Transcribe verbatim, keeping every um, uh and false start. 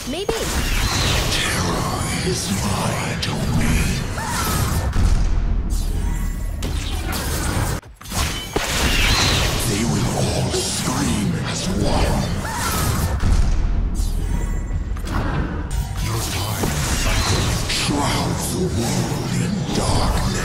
Maybe. Terror is my domain. They will all scream as one. Your time cycle shrouds the world in darkness.